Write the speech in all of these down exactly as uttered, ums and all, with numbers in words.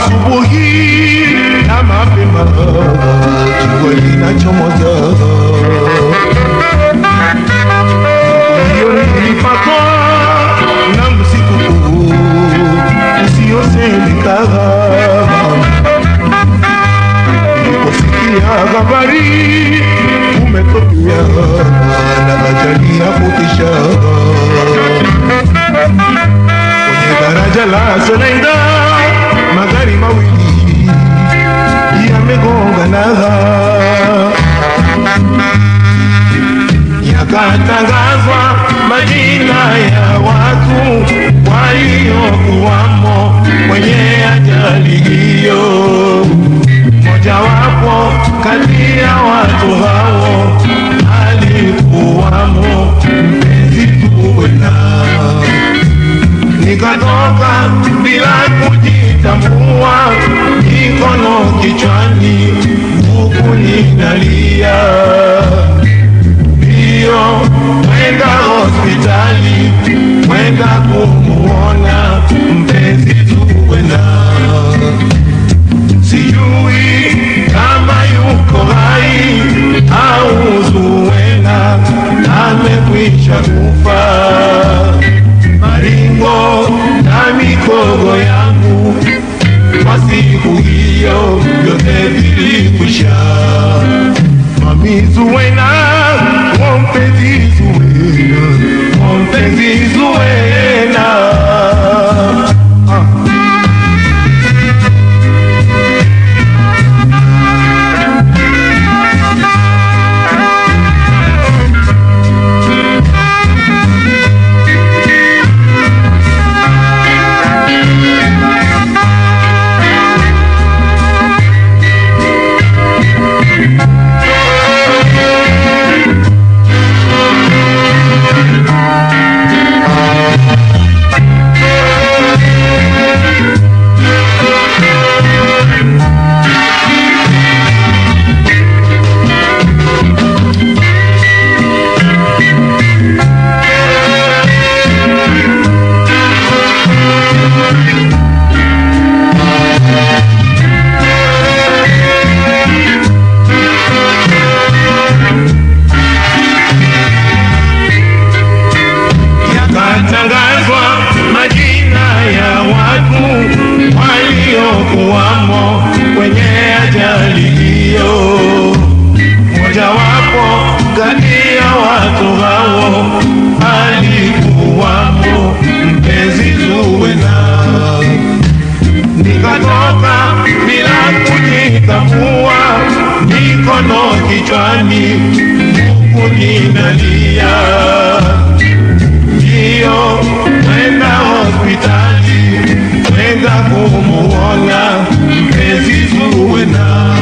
asubuhi na mapema jua linachomoza. Hiyo nilipatwa na msiku huu usiosemeka. Niliposikia habari umetokea na ajali ya kutisha kwenye daraja la Sonaida, magari mawili yamegongana, yakatangazwa majina ya watu waliokuwamo kwenye ajali hiyo. Moja wapo kati ya watu hao alikuwamo mpenzi Zuwena. Nikatoka bila kujitambua, mikono kichwani huku ninalia. Mbio kwenda hospitali, kwenda kumuona mpenzi Zuwena. Sijui kama yuko hai au Zuwena amekwisha kufa. Maringo na mikogo yangu kwa siku hiyo yote vilikwisha. Mami Zuwena, mpenzi Zuwena, mpenzi Zuwena. Mikono kichwani huku ninalia. Mbio kwenda hospitali, kwenda kumuona mpenzi Zuwena.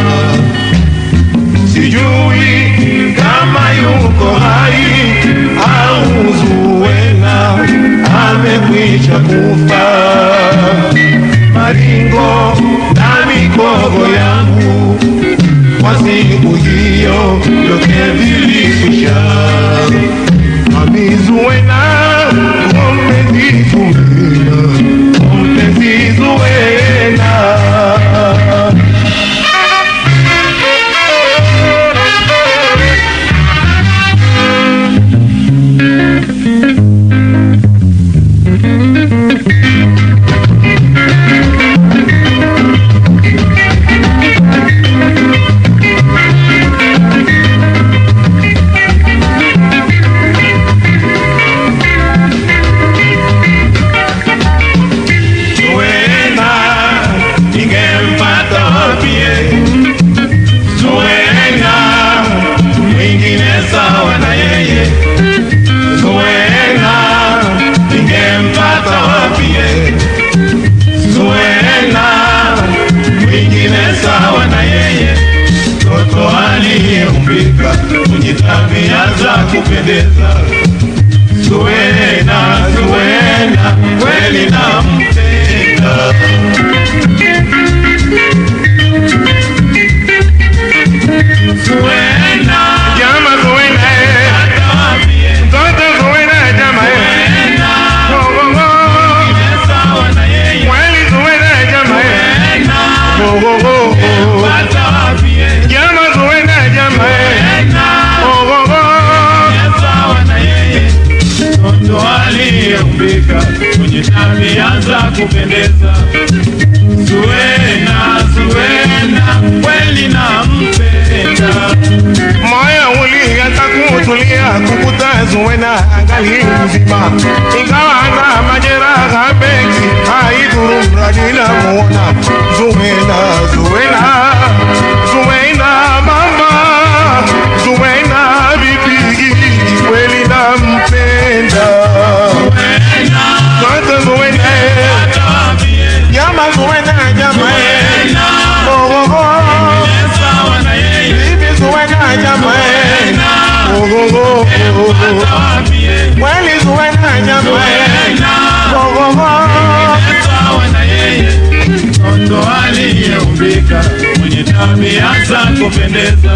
Sijui kama yuko hai au Zuwena amekwisha kufa. Maringo na mikogo yangu kwa siku hiyo yote vilikwisha. Mami Zuwena, mpenzi Zuwena, mpenzi Zuwena. Kupendeza Zuwena, Zuwena kweli nampenda. Zuwena, jama Zuwena, mtoto Zuwena jama kweli Zuwena jama kupendeza. Zuena, Zuena, kweli nampenda. Moyo ulianza kutulia kukuta Zuena angali mzima, ingawa na majeraha mengi haidhuru mradi namuona. Zuena, Zuena, Zuena mama, Zuena bibi, kweli nampenda. Zuena, Zote Zuena, Jama Zuena, Jama oh oh oh, sawa na yeye. bibi Zuena, Jama oh oh oh, kweli Zuena, Jama oh oh oh, sawa na yeye. Mtoto aliyeumbika mwenye tabia za kupendeza.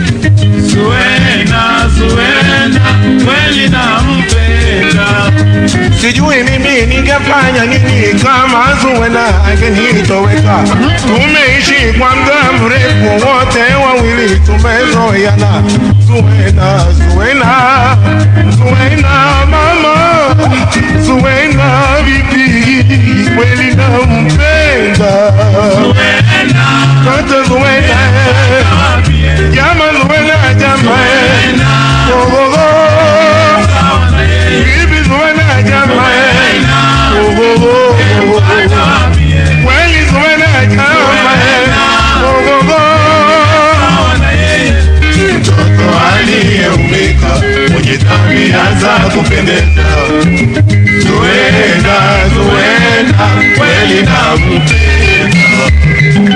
Zuena, Zuena, kweli nampenda. sijui mimi ningefanya nini kama Zuena angenitoweka. Tumeishi kwa muda mrefu, wote wawili tumezoeana. Zuena, Zuena, Zuena mama, Zuena bibi, kweli nampenda. Kata Zuena, Jama Zuena, Jama oh oh oh, bibi Zuena, Jama oh oh oh, kweli Zuena, Jama oh oh oh, mtoto aliyeumbika mwenye tabia za kupendeza. Zuena, Zuena, kweli nampenda.